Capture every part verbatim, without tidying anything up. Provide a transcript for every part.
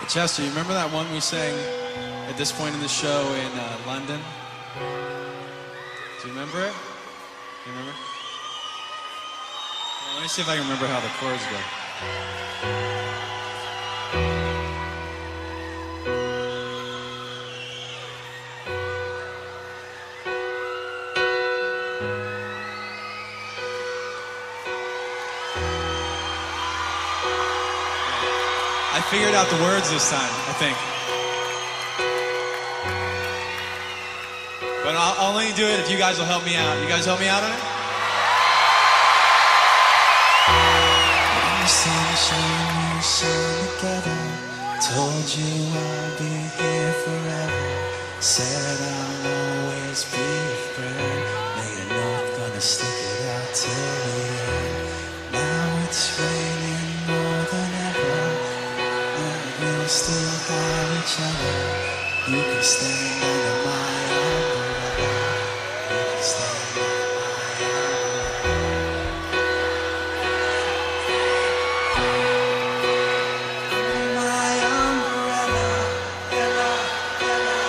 Chester, you remember that one we sang at this point in the show in uh, London? Do you remember it? Do you remember? Well, let me see if I can remember how the chords go. I figured out the words this time, I think. But I'll only do it if you guys will help me out. You guys help me out on it? In the sunshine, we shine together. Told you I'll be here forever. Said I'll always be your friend. Made an oath, gonna stick it out till the end. Now it's raining more than ever. We'll still have each other. You can stand under my umbrella. You can stand under my umbrella. Under my umbrella. Ella, Ella,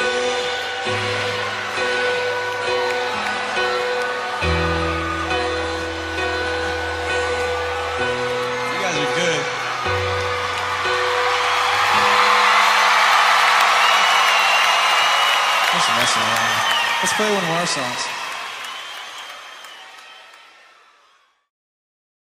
You guys are good. Just messing around. Let's play one of our songs.